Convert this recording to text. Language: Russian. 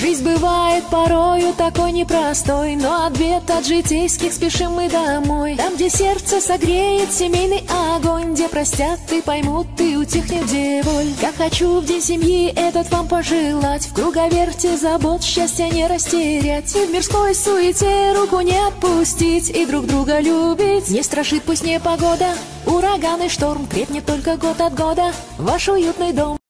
Жизнь бывает порою такой непростой, но от бед, от житейских спешим мы домой. Там, где сердце согреет семейный огонь, где простят и поймут, и утихнет где боль. Как хочу в день семьи этот вам пожелать, в круговерте забот счастья не растерять, и в мирской суете руку не отпустить, и друг друга любить. Не страшит пусть непогода, ураган и шторм, крепнет только год от года ваш уютный дом.